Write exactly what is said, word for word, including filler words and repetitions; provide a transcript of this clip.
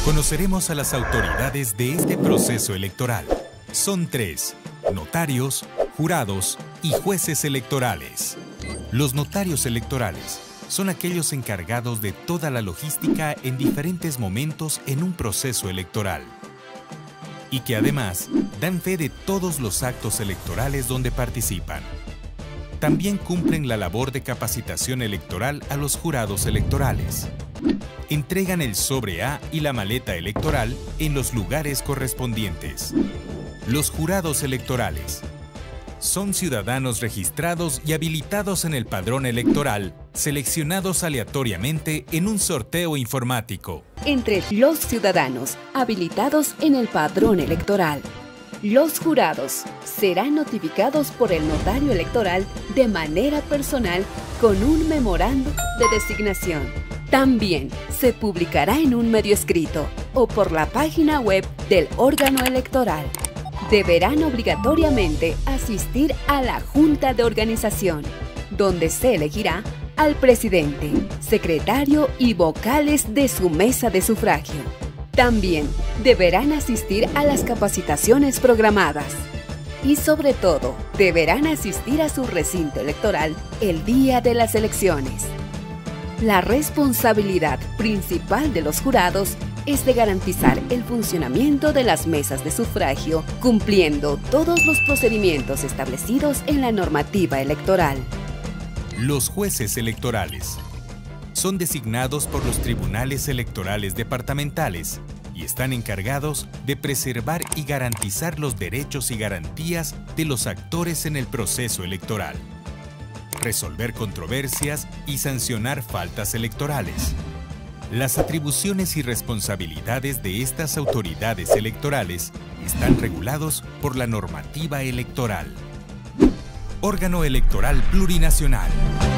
Conoceremos a las autoridades de este proceso electoral. Son tres: notarios, jurados y jueces electorales. Los notarios electorales son aquellos encargados de toda la logística en diferentes momentos en un proceso electoral y que además dan fe de todos los actos electorales donde participan. También cumplen la labor de capacitación electoral a los jurados electorales. Entregan el sobre A y la maleta electoral en los lugares correspondientes. Los jurados electorales son ciudadanos registrados y habilitados en el padrón electoral, seleccionados aleatoriamente en un sorteo informático. Entre los ciudadanos habilitados en el padrón electoral, los jurados serán notificados por el notario electoral de manera personal con un memorando de designación. También se publicará en un medio escrito o por la página web del órgano electoral. Deberán obligatoriamente asistir a la Junta de Organización, donde se elegirá al presidente, secretario y vocales de su mesa de sufragio. También deberán asistir a las capacitaciones programadas. Y sobre todo, deberán asistir a su recinto electoral el día de las elecciones. La responsabilidad principal de los jurados es de garantizar el funcionamiento de las mesas de sufragio, cumpliendo todos los procedimientos establecidos en la normativa electoral. Los jueces electorales son designados por los tribunales electorales departamentales y están encargados de preservar y garantizar los derechos y garantías de los actores en el proceso electoral, resolver controversias y sancionar faltas electorales. Las atribuciones y responsabilidades de estas autoridades electorales están regulados por la normativa electoral. Órgano Electoral Plurinacional.